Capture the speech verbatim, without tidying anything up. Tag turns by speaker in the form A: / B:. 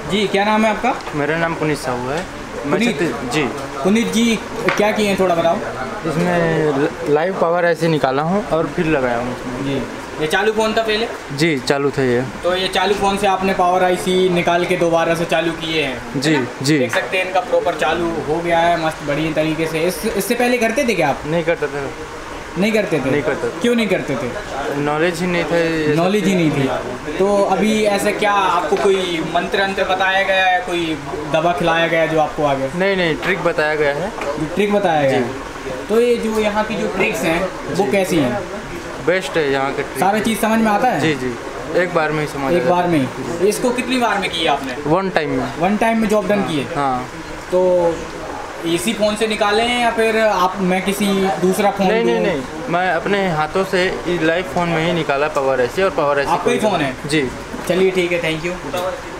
A: जी, क्या नाम है आपका?
B: मेरा नाम पुनीत साहू है।
A: पुनीत
B: जी।
A: पुनीत जी, क्या किए हैं थोड़ा बताओ।
B: इसमें लाइव पावर ऐसे निकाला हूँ और फिर लगाया हूँ इसमें।
A: जी, ये चालू फ़ोन था पहले?
B: जी चालू था ये।
A: तो ये चालू फ़ोन से आपने पावर आईसी निकाल के दोबारा से चालू किए हैं?
B: जी जी।
A: देख सकते हैं इनका प्रॉपर चालू हो गया है मस्त बढ़िया तरीके से। इस इससे पहले करते थे क्या आप?
B: नहीं करता था।
A: नहीं करते थे?
B: नहीं करता।
A: क्यों नहीं करते थे?
B: नॉलेज ही नहीं था।
A: नॉलेज ही नहीं थी। तो अभी ऐसे क्या आपको कोई मंत्र अंत्र बताया गया है, कोई दवा खिलाया गया है जो आपको आ गया?
B: नहीं नहीं, ट्रिक बताया गया है।
A: ट्रिक बताया गया है। तो ये जो यहाँ की जो ट्रिक्स हैं वो कैसी हैं?
B: बेस्ट है यहाँ के ट्रिक।
A: सारा चीज़ समझ में आता है?
B: जी जी, एक बार में ही समझ।
A: एक बार में ही? इसको कितनी बार में किया आपने?
B: वन टाइम में।
A: वन टाइम में जॉब डन किए?
B: हाँ।
A: तो इसी फ़ोन से निकाले हैं या फिर आप मैं किसी दूसरा फ़ोन?
B: नहीं नहीं नहीं, मैं अपने हाथों से लाइव फ़ोन में ही निकाला पावर ऐसे और पावर ऐसे।
A: आपका ही फ़ोन है?
B: जी।
A: चलिए ठीक है, थैंक यू।